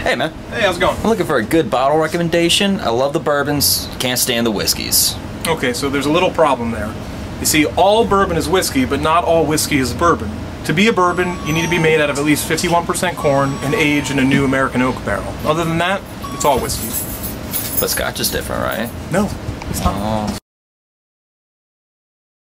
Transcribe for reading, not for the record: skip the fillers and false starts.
Hey, man. Hey, how's it going? I'm looking for a good bottle recommendation. I love the bourbons, can't stand the whiskeys. Okay, so there's a little problem there. You see, all bourbon is whiskey, but not all whiskey is bourbon. To be a bourbon, you need to be made out of at least 51% corn and aged in a new American oak barrel. Other than that, it's all whiskey. But Scotch is different, right? No, it's not. Oh.